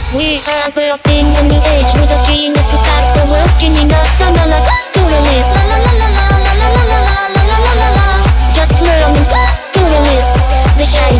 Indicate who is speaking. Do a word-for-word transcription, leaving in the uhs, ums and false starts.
Speaker 1: We are building a new age with a king of to cut the world. King up the la la to release. La la la la la la la la la la la la la la. Just learn to release the shine.